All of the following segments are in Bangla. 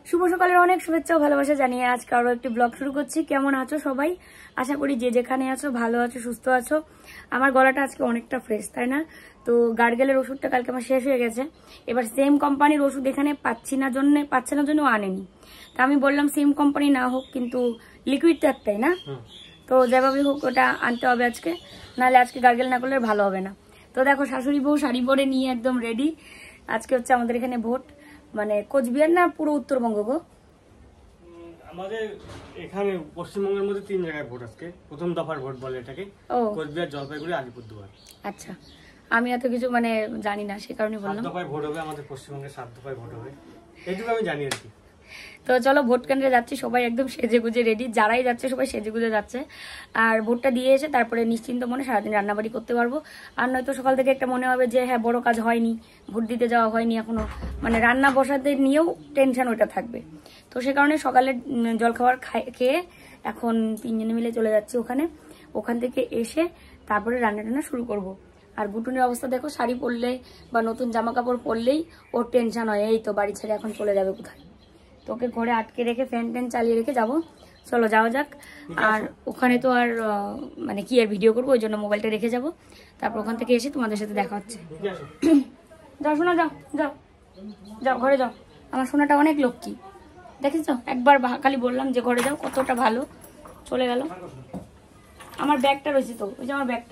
শুভ সকালের অনেক শুভেচ্ছা ও ভালোবাসা জানিয়ে আজকে আরো একটি ব্লগ শুরু করছি। কেমন আছো সবাই? আশা করি যে যেখানে আছো ভালো আছো, সুস্থ আছো। আমার গলাটা আজকে অনেকটা ফ্রেশ, তাই না? তো গার্গেলের ওষুধটা কালকে আমার শেষ হয়ে গেছে। এবার সেম কোম্পানির ওষুধ এখানে পাচ্ছে না জন্য আনেনি। তা আমি বললাম সেম কোম্পানি না হোক, কিন্তু লিকুইড তো একটাই না, তো যেভাবে হোক ওটা আনতে হবে আজকে, নাহলে আজকে গার্গেল না করলে ভালো হবে না। তো দেখো শাশুড়ি বউ শাড়ি পরে নিয়ে একদম রেডি। আজকে হচ্ছে আমাদের এখানে ভোট, মানে কোচবিহার না পুরো উত্তরবঙ্গ গো? আমাদের এখানে পশ্চিমবঙ্গের মধ্যে 3 জায়গায় ভোট আজকে। প্রথম দফার ভোট বলে এটাকে, কোচবিহার, জলপাইগুড়ি, আলিপুরদুয়ার। আচ্ছা, আমি এত কিছু মানে জানি না, সে কারণে বললাম। 7 দফায় ভোট হবে আমাদের পশ্চিমবঙ্গে, 7 দফায় ভোট হবে, এইটুকু আমি জানি আর কি। তো চলো ভোট কেন্দ্রে যাচ্ছি, সবাই একদম সেজে গুজে রেডি, যারাই যাচ্ছে সবাই সেজে গুজে যাচ্ছে। আর ভোটটা দিয়ে এসে তারপরে নিশ্চিন্ত মনে সারাদিন রান্নাবাড়ি করতে পারবো। আর নয়তো সকাল থেকে একটা মনে হবে যে হ্যাঁ বড় কাজ হয়নি, ভোট দিতে যাওয়া হয়নি এখনো, মানে রান্না বসাতে নিয়েও টেনশন ওইটা থাকবে। তো সে কারণে সকালে জলখাবার খেয়ে এখন 3 জনে মিলে চলে যাচ্ছি ওখান থেকে এসে তারপরে রান্না টান্না শুরু করব। আর গুটুনের অবস্থা দেখো, শাড়ি পরলে বা নতুন জামা কাপড় পরলেই ওর টেনশন হয়, এই তো বাড়ি ছেড়ে এখন চলে যাবে কোথায়। তোকে ঘরে আটকে রেখে ফ্যান ট্যান চালিয়ে রেখে যাবো। চলো যাওয়া যাক। আর ওখানে তো আর মানে কি আর ভিডিও করবো, ওই জন্য মোবাইলটা রেখে যাবো। তারপর ওখান থেকে এসে তোমাদের সাথে দেখা হচ্ছে। যাও শোনা, যাও যাও যাও ঘরে যাও। আমার সোনাটা অনেক লক্ষ্মী, দেখেছো? একবার খালি বললাম যে ঘরে যাও, কতটা ভালো চলে গেল। আমার ব্যাগটা রয়েছে তো, ওই যে আমার ব্যাগটা,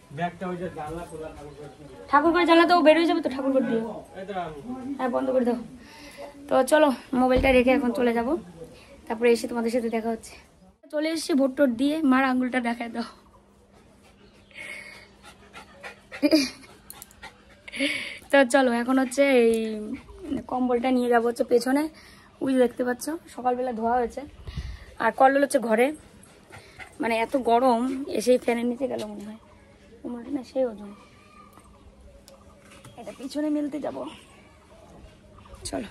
ঠাকুর করে জানলা তো বেরোয় যাবে তো, ঠাকুর করে দিয়ে। হ্যাঁ বন্ধ করে দাও। তো চলো মোবাইলটা রেখে এখন চলে যাব, তারপরে এসে তোমাদের সাথে দেখা হচ্ছে। চলে এসেছি ভোট টোট দিয়ে, মার আঙুলটা দেখায় দাও। তো চলো এখন হচ্ছে এই কম্বলটা নিয়ে যাবো হচ্ছে পেছনে, ওই দেখতে পাচ্ছ সকালবেলা ধোয়া হয়েছে। আর কল্লোল হচ্ছে ঘরে, মানে এত গরম এসেই ফ্যানের নিচে গেল মনে হয়, মনে না সেই ওজন। এটা পিছনে মেলতে যাব, চলো।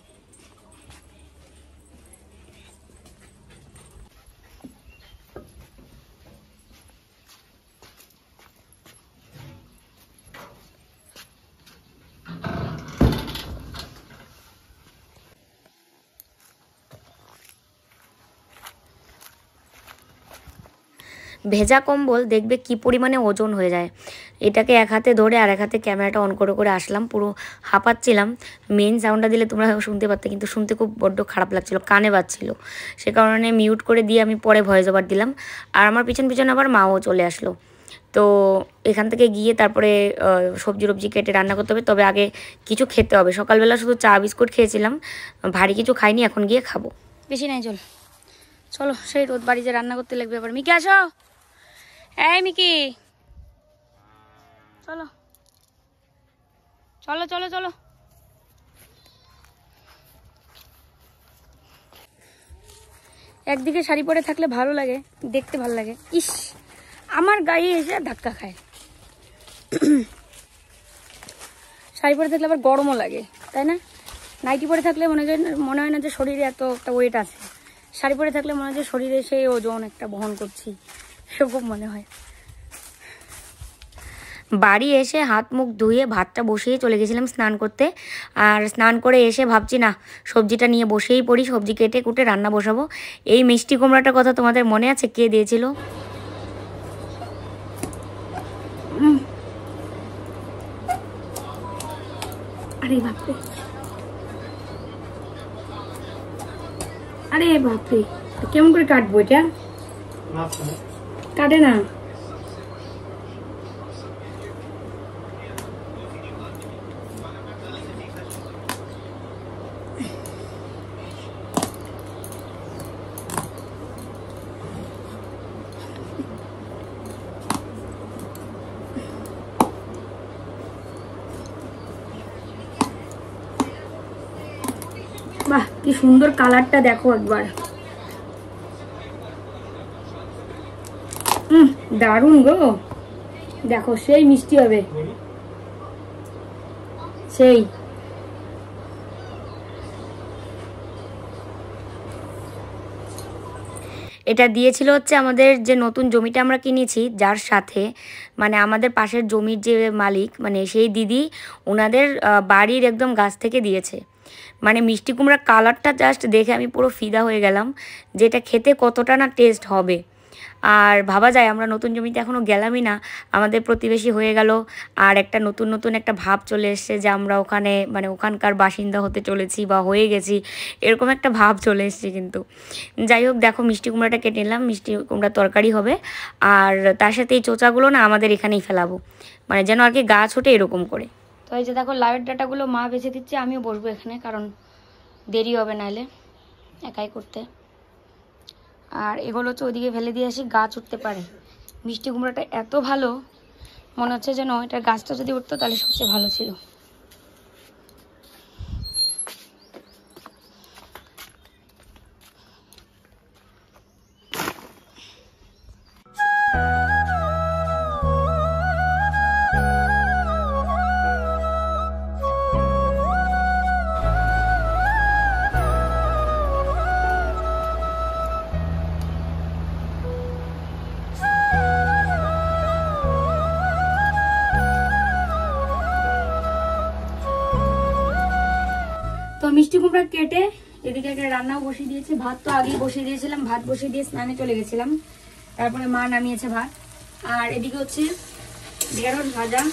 ভেজা কম্বল দেখবে কি পরিমাণে ওজন হয়ে যায়। এটাকে এক হাতে ধরে আর এক হাতে ক্যামেরাটা অন করে করে আসলাম, পুরো হাঁপাচ্ছিলাম। মেন সাউন্ডটা দিলে তোমরা শুনতে পারতে, কিন্তু শুনতে খুব বড্ড খারাপ লাগছিল, কানে বাজছিল। সে কারণে মিউট করে দিয়ে আমি পরে ভয়েস ওভার দিলাম। আর আমার পিছন পিছন আবার মাও চলে আসলো। তো এখান থেকে গিয়ে তারপরে সবজি টবজি কেটে রান্না করতে হবে। তবে আগে কিছু খেতে হবে, সকালবেলা শুধু চা বিস্কুট খেয়েছিলাম, ভারী কিছু খাইনি, এখন গিয়ে খাবো। বেশি নাই চলো সেই রোদ বাড়ি যে রান্না করতে লাগবে। আবার মিকি আসো, এই মিকি চলো চলো চলো চলো। একদিকে শাড়ি পরে থাকলে ভালো লাগে, দেখতে ভালো লাগে। ইস, আমার গায়ে এসে ধাক্কা খায়। শাড়ি পরে থাকলে আবার গরমও লাগে, তাই না? নাইটি পরে থাকলে মনে হয় না যে শরীরে এত একটা ওয়েট আছে। শাড়ি পরে থাকলে মনে হয় যে শরীরে সেই ওজন একটা বহন করছি, সেরকম মনে হয়। বাড়ি এসে হাত মুখ ধুয়ে ভাতটা বসিয়ে চলে গেছিলাম স্নান করতে। আর স্নান করে এসে ভাবছি না, সবজিটা নিয়ে বসেই পড়ি, সবজি কেটে কুটে রান্না বসাবো। এই মিষ্টি কুমড়াটার কথা তোমাদের মনে আছে? কে দিয়েছিল? আরে বাপরে, আরে বাপরে, কেমন করে কাটবো এটা? কাটে না। বাহ, কি সুন্দর কালারটা দেখো একবার। দারুণ গো, দেখো সেই মিষ্টি হবে, সেই। এটা দিয়েছিল হচ্ছে আমাদের যে নতুন জমিটা আমরা কিনেছি, যার সাথে মানে আমাদের পাশের জমির যে মালিক, মানে সেই দিদি ওনাদের বাড়ির একদম গাছ থেকে দিয়েছে। মানে মিষ্টি কুমড়ার কালারটা জাস্ট দেখে আমি পুরো ফিদা হয়ে গেলাম, যেটা খেতে কতটা না টেস্ট হবে। আর ভাবা যায় আমরা নতুন জমিতে এখনও গেলামই না, আমাদের প্রতিবেশী হয়ে গেল, আর একটা নতুন নতুন একটা ভাব চলে এসছে যে আমরা ওখানে মানে ওখানকার বাসিন্দা হতে চলেছি বা হয়ে গেছি, এরকম একটা ভাব চলে এসছে। কিন্তু যাই হোক, দেখো মিষ্টি কুমড়াটা কেটে নিলাম, মিষ্টি কুমড়ার তরকারি হবে, আর তার সাথে এই চোচাগুলো না আমাদের এখানেই ফেলাবো, মানে যেন আর কি গাছ ওঠে এরকম করে। তো এই যে দেখো লাউয়ের ডাঁটাগুলো মা বেছে দিচ্ছে, আমিও বসবো এখানে, কারণ দেরি হবে নাহলে একাই করতে। আর এগুলো হচ্ছে ওইদিকে ফেলে দিয়ে আসি, গাছ উঠতে পারে। মিষ্টি কুমড়াটা এত ভালো, মনে হচ্ছে যেন এটার গাছটা যদি উঠতো তাহলে সবচেয়ে ভালো ছিল। তো মিষ্টি কুমড়া কেটে এদিকে একটা রান্নাও বসিয়ে দিয়েছি, ভাত তো আগেই বসিয়ে দিয়েছিলাম, ভাত বসিয়ে দিয়ে স্নানে চলে গেছিলাম, তারপরে মা নামিয়েছে ভাত। আর এদিকে হচ্ছে ঢেঁড়স ভাজা,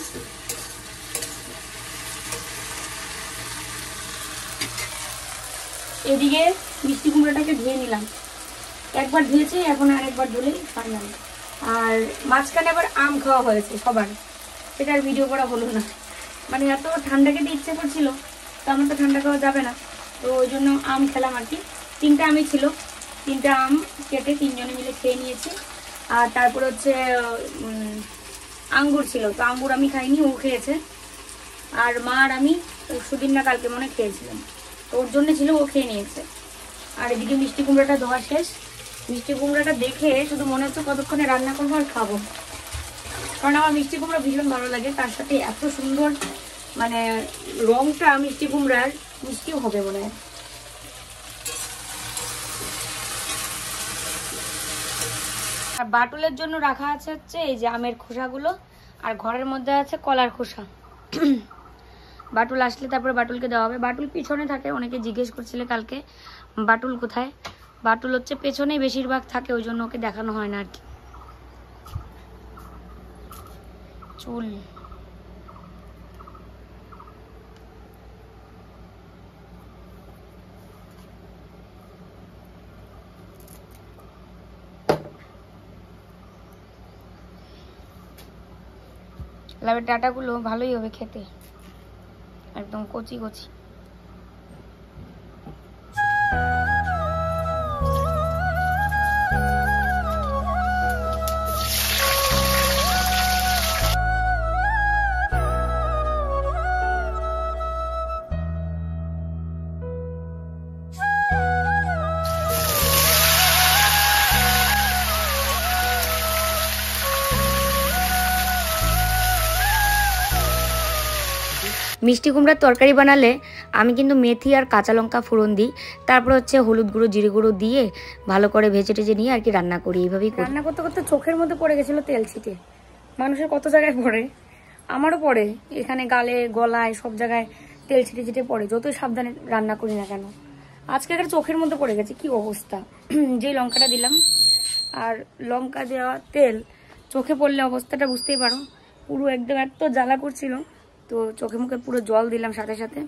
এদিকে মিষ্টি কুমড়াটাকে ধুয়ে নিলাম, একবার ধুয়েছি, এখন আরেকবার ধুলে পারলাম। আর মাঝখানে আবার আম খাওয়া হয়েছে সবার, সেটার ভিডিও করা হলো না, মানে এত ঠান্ডা খেতে ইচ্ছে করছিল, তো আমার তো ঠান্ডা খাওয়া যাবে না, তো ওই জন্য আম খেলাম আর কি। 3টা আমই ছিল, 3টা আম কেটে 3জনে মিলে খেয়ে নিয়েছি। আর তারপর হচ্ছে আঙ্গুর ছিল, তো আঙ্গুর আমি খাইনি, ও খেয়েছে। আর মা আর আমি সুদিন না কালকে মনে খেয়েছিলাম, তো ওর জন্য ছিল, ও খেয়ে নিয়েছে। আর এদিকে মিষ্টি কুমড়াটা ধোয়া শেষ, মিষ্টি কুমড়াটা দেখে শুধু মনে হচ্ছে কতক্ষণে রান্না করবো আর খাবো, কারণ আমার মিষ্টি কুমড়া ভীষণ ভালো লাগে, তার সাথে এত সুন্দর মানে রংটা মিষ্টি কুমড়ার, মিষ্টিও হবে মনে হয়। আর বাটুলের জন্য রাখা আছে হচ্ছে এই যে আমের খোসাগুলো, আর ঘরের মধ্যে আছে কলার খোসা। বাটুল আসলে তারপরে বাটুলকে দেওয়া হবে। বাটুল পিছনে থাকে, অনেকে জিজ্ঞেস করছিলে কালকে বাটুল কোথায়। বাটুল হচ্ছে পেছনেই বেশিরভাগ থাকে, ওই জন্য ওকে দেখানো হয় না আর কি। চুল লাউয়ের ডাঁটাগুলো ভালোই হবে খেতে, একদম কচি কচি। মিষ্টি কুমড়ার তরকারি বানালে আমি কিন্তু মেথি আর কাঁচা লঙ্কা ফোড়ন দিই, তারপর হচ্ছে হলুদ গুঁড়ো জিরে গুঁড়ো দিয়ে ভালো করে ভেজে টেজে নিয়ে আর কি রান্না করি। এইভাবেই রান্না করতে করতে চোখের মধ্যে পড়ে গেছিলো তেল ছিটে। মানুষের কত জায়গায় পড়ে, আমারও পড়ে, এখানে গালে গলায় সব জায়গায় তেল ছিটে ছিটে পড়ে, যতই সাবধানে রান্না করি না কেন। আজকে একটা চোখের মধ্যে পড়ে গেছে, কি অবস্থা। যেই লঙ্কাটা দিলাম আর লঙ্কা দেওয়া তেল চোখে পড়লে অবস্থাটা বুঝতেই পারো, পুরো একদম এত জ্বালা করছিল, তো চোখে মুখে পুরো জল দিলাম সাথে সাথে।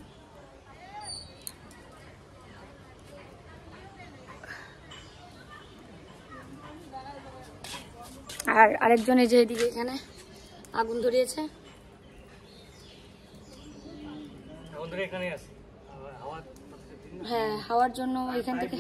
আর আরেকজন এই যে এদিকে এখানে আগুন ধরিয়েছে, হ্যাঁ হাওয়ার জন্য এখান থেকে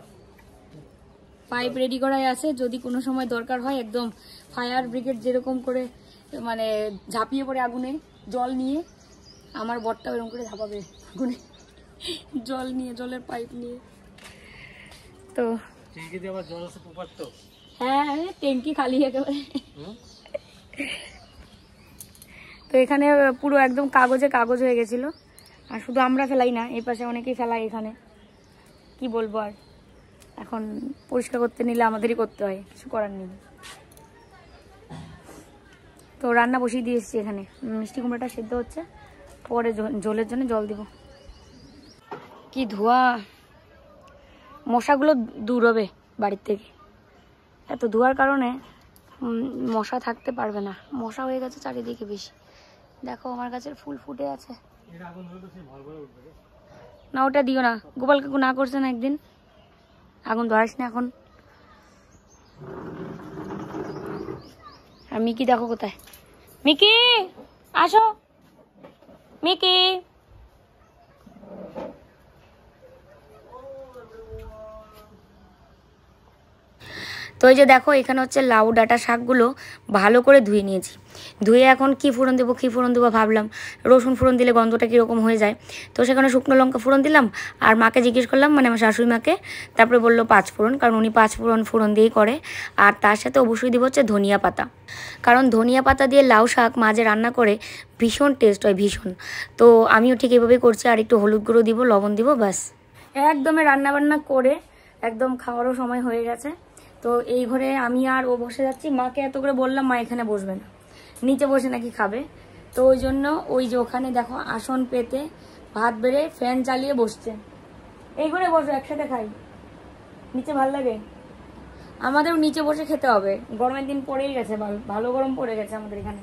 পাইপ রেডি করাই আছে, যদি কোনো সময় দরকার হয় একদম ফায়ার ব্রিগেড যেরকম করে মানে ঝাঁপিয়ে পড়ে আগুনে জল নিয়ে, আমার বরটা ওরকম করে ঝাঁপাবে আগুনে জল নিয়ে, জলের পাইপ নিয়ে। তো হ্যাঁ ট্যাঙ্কি খালি একেবারে। তো এখানে পুরো একদম কাগজে কাগজ হয়ে গেছিল, আর শুধু আমরা ফেলাই না, এই পাশে অনেকেই ফেলাই। এখানে কি বলবো, আর এখন পরিষ্কার করতে নিলে আমাদেরই করতে হয়, কিছু করার নেই। তো রান্না বসিয়ে দিয়ে এসেছি, এখানে মিষ্টি কুমড়াটা সেদ্ধ হচ্ছে, পরে ঝোলের জন্য জল দিব। কি ধোঁয়া, মশাগুলো দূর হবে বাড়ির থেকে। এত ধোঁয়ার কারণে মশা থাকতে পারবে না, মশা হয়ে গেছে চারিদিকে বেশি। দেখো আমার গাছের ফুল ফুটে আছে। না ওটা দিও না, গোপাল কাকু না করছে না একদিন, আগুন ধরাস না এখন। আর মিকি দেখো কোথায়, মিকি আসো, মিকি। তো এই যে দেখো এখানে হচ্ছে লাউ ডাঁটা শাকগুলো ভালো করে ধুয়ে নিয়েছি। ধুয়ে এখন কি ফোড়ন দেবো ভাবলাম, রসুন ফোড়ন দিলে গন্ধটা কীরকম হয়ে যায়, তো সেখানে শুকনো লঙ্কা ফোড়ন দিলাম। আর মাকে জিজ্ঞেস করলাম, মানে আমার শাশুড়ি মাকে, তারপরে বললো 5 ফোড়ন, কারণ উনি 5 ফোড়ন দিয়েই করে। আর তার সাথে অবশ্যই দিব হচ্ছে ধনিয়া পাতা, কারণ ধনিয়া পাতা দিয়ে লাউ শাক মাঝে রান্না করে ভীষণ টেস্ট হয়, ভীষণ। তো আমিও ঠিক এভাবেই করছি, আর একটু হলুদ গুঁড়ো দিব, লবণ দিব, ব্যাস একদমই রান্নাবান্না করে একদম খাওয়ারও সময় হয়ে গেছে। তো এই ঘরে আমি আর ও বসে যাচ্ছি। মাকে এত করে বললাম, মা এখানে বসবে না, নিচে বসে নাকি খাবে। তো ওই জন্য ওই যে ওখানে দেখো আসন পেতে ভাত বেড়ে ফ্যান চালিয়ে বসছে। এই ঘরে বসো, একসাথে খাই, নিচে ভাল লাগে। আমাদেরও নিচে বসে খেতে হবে, গরমের দিন পড়েই গেছে, ভালো গরম পড়ে গেছে আমাদের এখানে।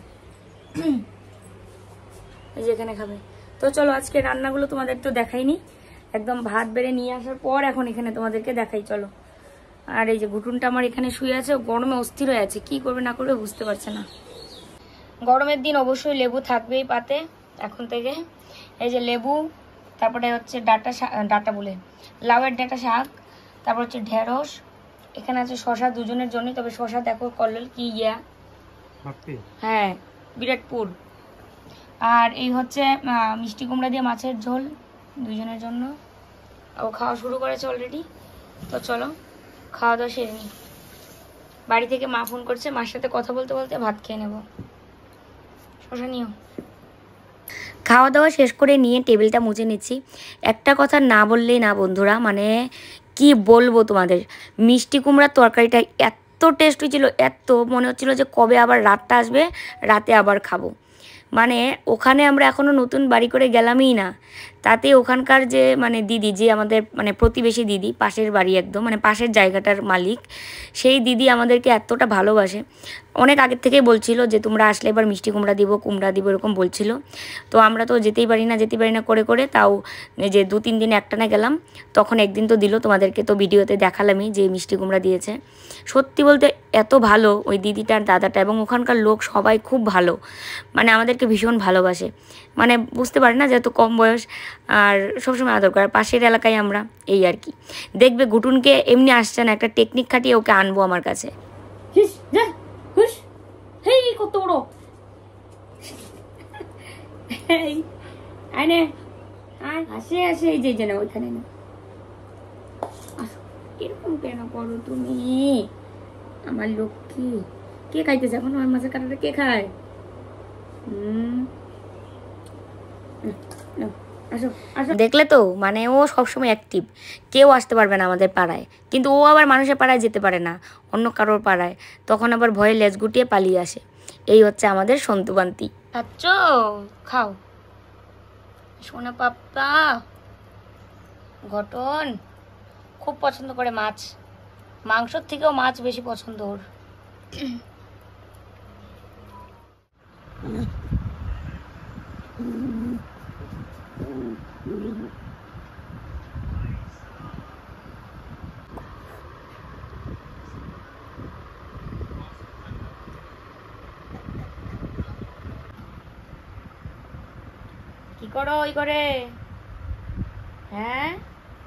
এই যে এখানে খাবে। তো চলো আজকে রান্নাগুলো তোমাদের তো দেখাইনি, একদম ভাত বেড়ে নিয়ে আসার পর এখন এখানে তোমাদেরকে দেখাই, চলো। আর এই যে ঘুটুনটা আমার এখানে শুয়ে আছে, গরমে অস্থির হয়ে আছে, কি করবে না করবে বুঝতে পারছে না। গরমের দিন অবশ্যই লেবু থাকবেই পাতে এখন থেকে। এই যে লেবু, তারপরে হচ্ছে ডাঁটা বলে লাউয়ের ডাঁটা শাক, তারপর হচ্ছে ঢেঁড়স, এখানে আছে শশা দুজনের জন্যই, তবে শশা দেখো কলল কি ইয়া, হ্যাঁ বিরাটপুর। আর এই হচ্ছে মিষ্টি কুমড়া দিয়ে মাছের ঝোল দুজনের জন্য, ও খাওয়া শুরু করেছে অলরেডি। তো চলো খাওয়া দাওয়া সেরে নি। বাড়ি থেকে মা ফোন করছে, মার সাথে কথা বলতে বলতে ভাত খেয়ে নেব। শশা নিও। খাওয়া দাওয়া শেষ করে নিয়ে টেবিলটা মুছে নিচ্ছি। একটা কথা না বললেই না বন্ধুরা, মানে কি বলবো তোমাদের, মিষ্টি কুমড়ার তরকারিটা এত টেস্ট হয়েছিল, এত মনে হচ্ছিল যে কবে আবার রাতটা আসবে, রাতে আবার খাবো। মানে ওখানে আমরা এখনও নতুন বাড়ি করে গেলামই না, তাতে ওখানকার যে মানে দিদি, যে আমাদের মানে প্রতিবেশী দিদি, পাশের বাড়ি একদম মানে পাশের জায়গাটার মালিক, সেই দিদি আমাদেরকে এতটা ভালোবাসে। অনেক আগের থেকেই বলছিল যে তোমরা আসলে এবার মিষ্টি কুমড়া দিব এরকম বলছিল। তো আমরা তো যেতেই পারি না করে করে তাও যে 2-3 দিন একটানা গেলাম, তখন একদিন তো দিল, তোমাদেরকে তো ভিডিওতে দেখালামই যে মিষ্টি কুমড়া দিয়েছে। সত্যি বলতে এত ভালো ওই দিদিটার দাদাটা, এবং ওখানকার লোক সবাই খুব ভালো, মানে আমাদেরকে ভীষণ ভালোবাসে। মানে বুঝতে পারি না যে এত কম বয়স আর সবসময় আদর করে, পাশের এলাকায় আমরা, এই আর কি। দেখবে ঘুটুনকে এমনি আসছে না, একটা টেকনিক খাটিয়ে ওকে আনবো আমার কাছে। কত বড় আসে এই যে না ওইখানে না, এরকম কেন করো তুমি আমার লক্ষ্মী? কে খাইতেছে এখন আমার মাছের কাঁটাটা? কে খায়? দেখলে তো, মানে ও সবসময় অ্যাক্টিভ, কেউ আসতে পারবে না আমাদের পাড়ায়। কিন্তু ও আবার মানুষের পাড়ায় যেতে পারে না, অন্য কারোর পাড়ায়, তখন আবার ভয়ে লেজ গুটিয়ে পালিয়ে আসে। এই হচ্ছে আমাদের সন্তুবান্তি। খাচ্ছ? খাও সোনা পাপ্পা। ঘটন খুব পছন্দ করে মাছ, মাংসর থেকেও মাছ বেশি পছন্দ ওর। কি করো ওই করে? হ্যাঁ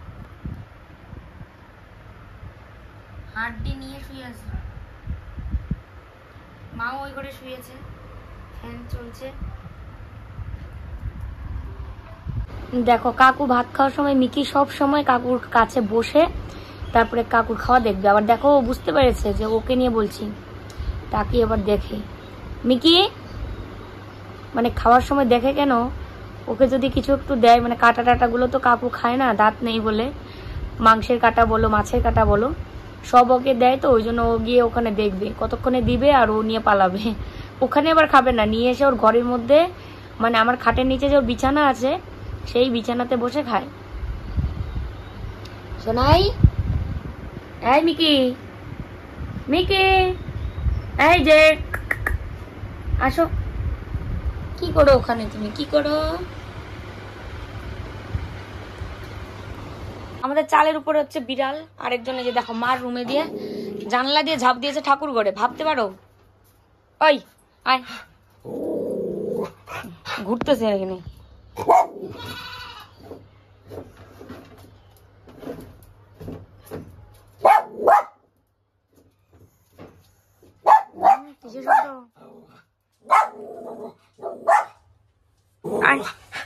হাড্ডি নিয়ে শুয়ে আছে, মাও ওই করে শুয়েছে, ফ্যান চলছে। দেখো কাকু ভাত খাওয়ার সময় মিকি সব সময় কাকুর কাছে বসে তারপরে কাকুর খাওয়া দেখবে। আবার দেখো বুঝতে পেরেছে যে ওকে নিয়ে বলছি, তাকে আবার দেখে মিকি, মানে খাওয়ার সময় দেখে কেন, ওকে যদি কিছু একটু দেয়, মানে কাটা টাটাগুলো তো কাকু খায় না, দাঁত নেই বলে, মাংসের কাটা বলো মাছের কাটা বলো সব ওকে দেয়, তো ওই জন্য ও গিয়ে ওখানে দেখবে, কতক্ষণে দিবে আর ও নিয়ে পালাবে। ওখানে আবার খাবে না, নিয়ে এসে ওর ঘরের মধ্যে, মানে আমার খাটের নিচে যে বিছানা আছে সেই বিছানাতে বসে খায়। শোনাই, এই মিকি, মিকি, এই যে আসো। কি করো ওখানে তুমি, কি করো? আমাদের চালের উপরে হচ্ছে বিড়াল, আরেকজনে যে দেখো মার রুমে দিয়ে জানলা দিয়ে ঝাঁপ দিয়েছে ঠাকুর ঘরে, ভাবতে পারো? ওই আয়, ঘুরতেছে এখানে। কিসের শব্দ? আয়।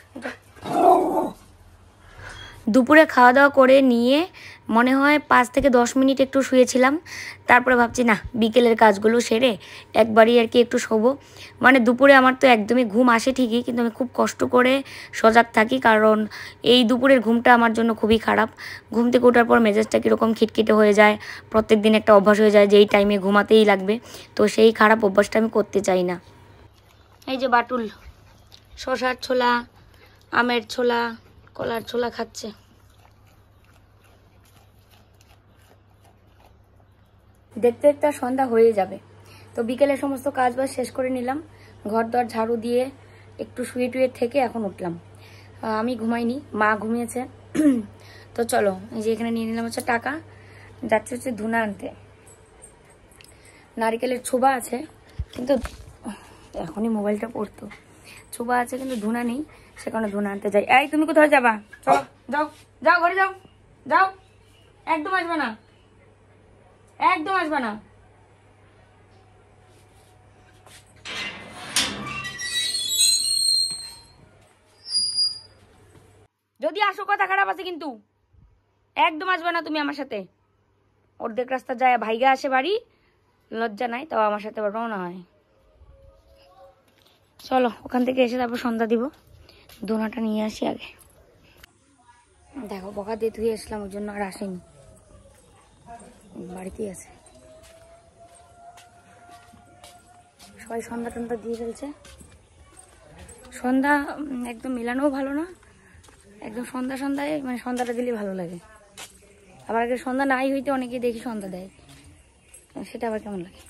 দুপুরে খাওয়া দাওয়া করে নিয়ে মনে হয় 5 থেকে 10 মিনিট একটু শুয়েছিলাম। তারপরে ভাবছি না, বিকেলের কাজগুলো সেরে একবারই আর কি একটু শোবো। মানে দুপুরে আমার তো একদমই ঘুম আসে ঠিকই, কিন্তু আমি খুব কষ্ট করে সজাগ থাকি, কারণ এই দুপুরের ঘুমটা আমার জন্য খুবই খারাপ। ঘুম থেকে ওঠার পর মেজাজটা কীরকম খিটখিটে হয়ে যায়, প্রত্যেক দিন একটা অভ্যাস হয়ে যায় যে এই টাইমে ঘুমাতেই লাগবে। তো সেই খারাপ অভ্যাসটা আমি করতে চাই না। এই যে বাটুল শশার ছোলা, আমের ছোলা, কলার ছোলা খাচ্ছে। দেখতে দেখতে সন্ধ্যা হয়ে যাবে, তো বিকেলে সমস্ত কাজ বাজ শেষ করে নিলাম, ঘর দর ঝাড়ু দিয়ে একটু শুয়ে টুয়ে থেকে এখন উঠলাম। আমি ঘুমাইনি, মা ঘুমিয়েছে। তো চলো, এই যে এখানে নিয়ে নিলাম হচ্ছে টাকা, যাচ্ছে হচ্ছে ধুনা আনতে। নারিকেলের ছোবা আছে, কিন্তু এখনই মোবাইলটা পড়তো। ছোবা আছে কিন্তু ধুনা নেই, সে কারণে ধুনা আনতে যাই। এই তুমি কোথায় যাবা? চলো যাও, যাও ঘরে যাও, যাও, একদম আসবে না, একদম আসবে না। যদি আসো কথা খারাপ আছে কিন্তু, একদম আসবে না তুমি আমার সাথে। অর্ধেক রাস্তা যায় ভাইগা আসে বাড়ি, লজ্জা নাই, তাও আমার সাথে রওনা হয়। চলো ওখান থেকে এসে তারপর সন্ধ্যা দিব, দোনাটা নিয়ে আসি আগে। দেখো বকা দিয়ে ধুয়ে আসলাম, ওর জন্য আর আসেনি, বাড়িতেই আছে। সবাই সন্ধ্যা টন্ধ্যা দিয়ে ফেলছে। সন্ধ্যা একদম মেলানোও ভালো না, একদম সন্ধ্যায় মানে সন্ধ্যাটা দিলে ভালো লাগে। আবার আগে সন্ধ্যা নাই হইতে অনেকে দেখি সন্ধ্যা দেয়, সেটা আবার কেমন লাগে।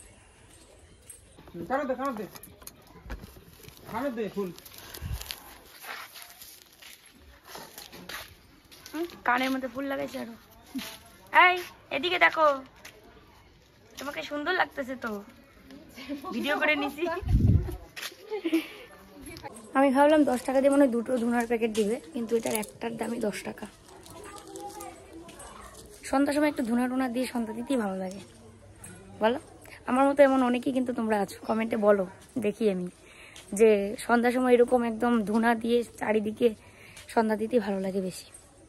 কানের মধ্যে ফুল লাগাইছে আরো। এই এদিকে দেখো, তোমাকে সুন্দর লাগতেছে তো, ভিডিও করে নিছি। আমি ভাবলাম 10 টাকা দিয়ে মনে হয় 2টো ধুনার প্যাকেট দিবে, কিন্তু এটার একটার দামই 10 টাকা। সন্ধ্যার সময় একটু ধুনা টুনা দিয়ে সন্ধ্যা দিতেই ভালো লাগে, বলো? আমার মতো এমন অনেকেই কিন্তু তোমরা আছো, কমেন্টে বলো, দেখি আমি যে সন্ধ্যার সময় এরকম একদম ধুনা দিয়ে চারিদিকে সন্ধ্যা দিতেই ভালো লাগে বেশি।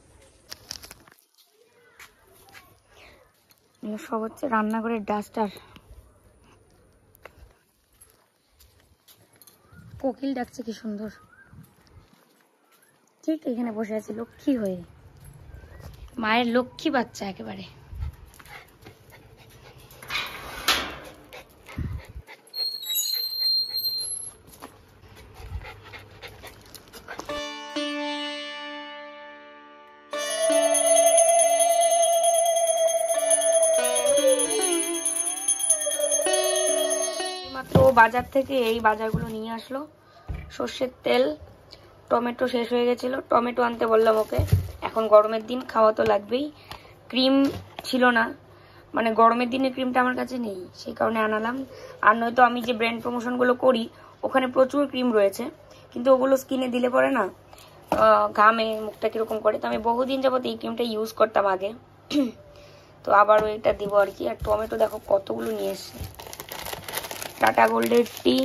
সব হচ্ছে রান্নাঘরের ডাস্টার। কোকিল ডাকছে কি সুন্দর, ঠিক এখানে বসে আছে লক্ষ্মী হয়ে, মায়ের লক্ষ্মী বাচ্চা একেবারে। মাত্র বাজার থেকে এই বাজারগুলো নিয়ে আসলো, সর্ষের তেল, টমেটো শেষ হয়ে গেছিল, টমেটো আনতে বললাম ওকে। এখন গরমের দিন, খাওয়া তো লাগবেই। ক্রিম ছিল না, মানে গরমের দিনে ক্রিমটা আমার কাছে নেই, সেই কারণে আনালাম। আর নয়তো আমি যে ব্র্যান্ড প্রমোশনগুলো করি ওখানে প্রচুর ক্রিম রয়েছে, কিন্তু ওগুলো স্কিনে দিলে পরে না ঘামে মুখটা কিরকম করে। তো আমি বহুদিন যাবত এই ক্রিমটা ইউজ করতাম আগে, তো আবারও এটা দিব আর কি। আর টমেটো দেখো কতগুলো নিয়ে এসছে। টাটা গোল্ডের টি,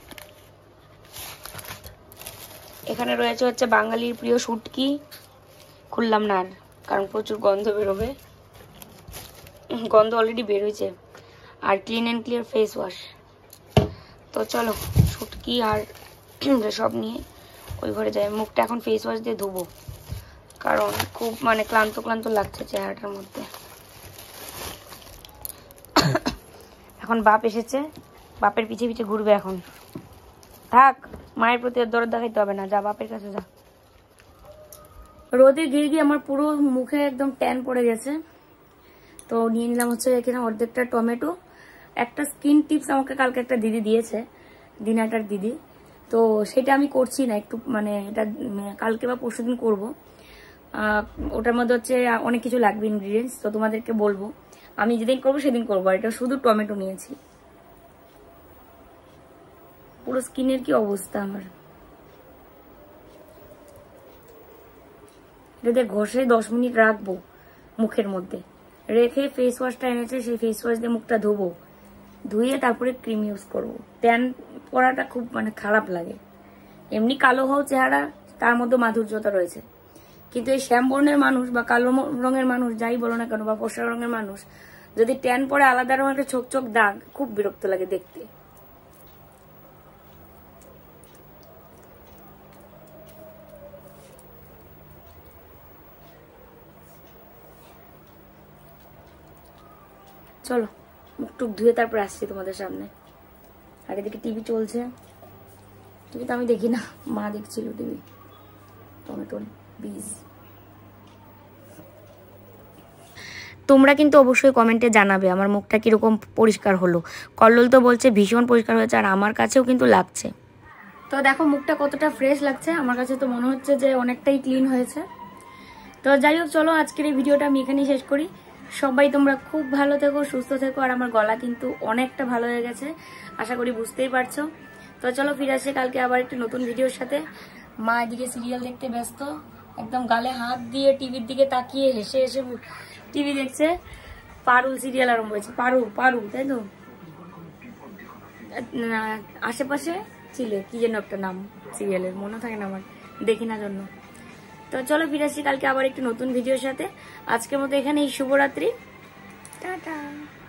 এখানে রয়েছে হচ্ছে বাঙালির প্রিয় শুটকি, খুললাম না আর, কারণ প্রচুর গন্ধ বেরোবে, গন্ধ অলরেডি বের হয়েছে। আর clean and clear face wash. তো চলো শুটকি আর সব নিয়ে ওই ঘরে যাই। মুখটা এখন ফেস ওয়াশ দিয়ে ধুবো, কারণ খুব মানে ক্লান্ত ক্লান্ত লাগছে চেহারাটার মধ্যে। এখন বাপ এসেছে, বাপের পিছে পিছে ঘুরবে এখন। থাক, মায়ের প্রতি দরদ দেখাইতে হবে না, যা বাপের কাছে যা। রোদে গিয়ে গিয়ে আমার পুরো মুখে একদম ট্যান পড়ে গেছে। তো নিয়ে নিলাম হচ্ছে এখানে অর্ধেকটা টমেটো। একটা স্কিন টিপস আমাকে কালকে একটা দিদি দিয়েছে, দিনাটার দিদি, তো সেটা আমি করছি না, একটু মানে এটা কালকে বা পরশুদিন করবো। ওটার মধ্যে হচ্ছে অনেক কিছু লাগবে ইনগ্রিডিয়েন্টস, তো তোমাদেরকে বলবো। আমি যেদিন করবো সেদিন করবো। আর এটা শুধু টমেটো নিয়েছি। পুরো স্কিনের কি অবস্থা আমার। এটাতে ঘষে 10 মিনিট রাখবো মুখের মধ্যে, রেখে ফেস ওয়াশটা এনেছে সেই ফেস ওয়াশ দিয়ে মুখটা ধোবো, ধুয়ে তারপরে ক্রিম ইউজ করবো। ট্যান পড়াটা খুব মানে খারাপ লাগে। এমনি কালো হও চেহারা, তার মধ্যে মাধুর্যতা রয়েছে, কিন্তু এই শ্যাম বর্ণের মানুষ বা কালো রঙের মানুষ যাই বলো না কেন, বা ফর্সা রঙের মানুষ যদি ট্যান পরে আলাদা রঙের একটা ছোক ছোক দাগ, খুব বিরক্ত লাগে দেখতে। চলো মুখ টুক ধুয়ে তারপর আসছি তোমাদের সামনে। আর এদিকে টিভি চলছে, টিভি তো আমি দেখি না, মা দেখছিল টিভি। টমেটোর বীজ। তোমরা কিন্তু অবশ্যই কমেন্টে জানাবে আমার মুখটা কিরকম পরিষ্কার হলো। কল্লোল তো বলছে ভীষণ পরিষ্কার হয়েছে, আর আমার কাছেও কিন্তু লাগছে। তো দেখো মুখটা কতটা ফ্রেশ লাগছে, আমার কাছে তো মনে হচ্ছে যে অনেকটাই ক্লিন হয়েছে। তো যাই হোক, চলো আজকের এই ভিডিওটা আমি এখানেই শেষ করি। সবাই তোমরা খুব ভালো থেকো, সুস্থ থেকো। আর আমার গলা কিন্তু অনেকটা ভালো হয়ে গেছে, আশা করি বুঝতেই পারছো। তো চলো ফিরে আসি কালকে আবার একটি নতুন ভিডিওর সাথে। মা এদিকে সিরিয়াল দেখতে ব্যস্ত, একদম গালে হাত দিয়ে টিভির দিকে তাকিয়ে হেসে হেসে টিভি দেখছে। পারুল সিরিয়াল আরম্ভ হয়েছে, পারু পারু, তাই তো? আশেপাশে ছিল কি যেন একটা নাম সিরিয়ালের, মনে থাকে না আমার, দেখি না জন্য। তো চলো ফিরে আসি কালকে আবার একটি নতুন ভিডিওর সাথে। আজকের মতো এখানেই, শুভরাত্রি, টাটা।